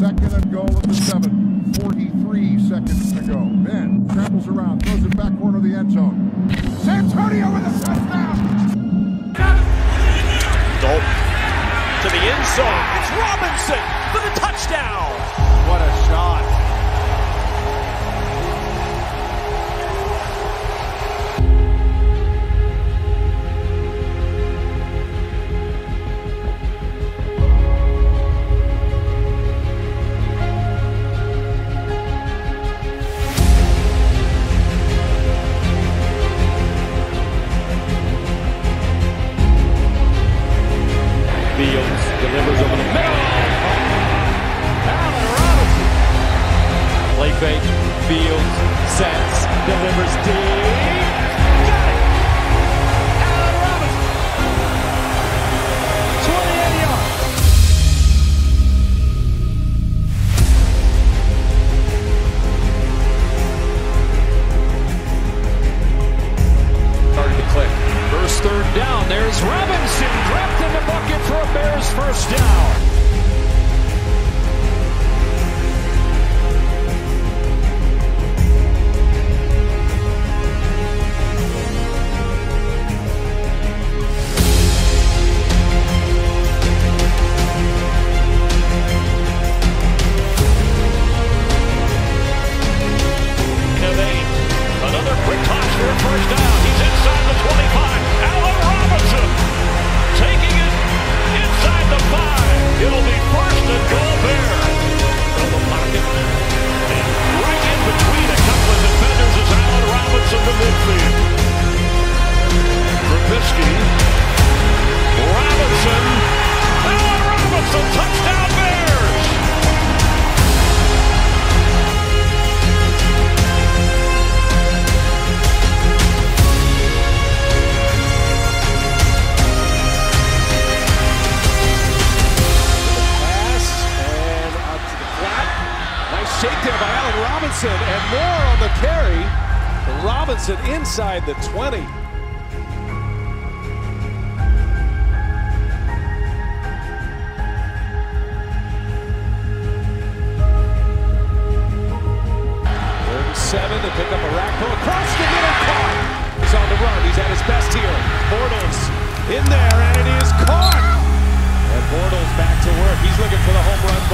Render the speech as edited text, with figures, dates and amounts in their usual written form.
Second and goal at the 7. 43 seconds to go. Ben travels around, throws it back corner of the end zone. Santonio with a touchdown. Dalton to the end zone. It's Robinson for the touchdown. What a shot. Fields delivers over the middle. Allen Robinson. Play fake. Fields sets. Delivers deep. Got it. Allen Robinson. 28 yards. Starting to click. First third down. There's Robinson. Dropped in the bucket for a Bears first down. Another quick toss for a first down. He's inside the 25. Allen Robinson taking it inside the 5. It'll be first and goal Bears. From the pocket and right in between a couple of defenders is Allen Robinson to midfield. Trubisky. Robinson. Allen Robinson, touchdown Bears. Shake there by Allen Robinson, and more on the carry. Robinson inside the 20. Third and 7 to pick up a rack pull across the middle. Caught. He's on the run. He's at his best here. Bortles in there, and it is caught. And Bortles back to work. He's looking for the home run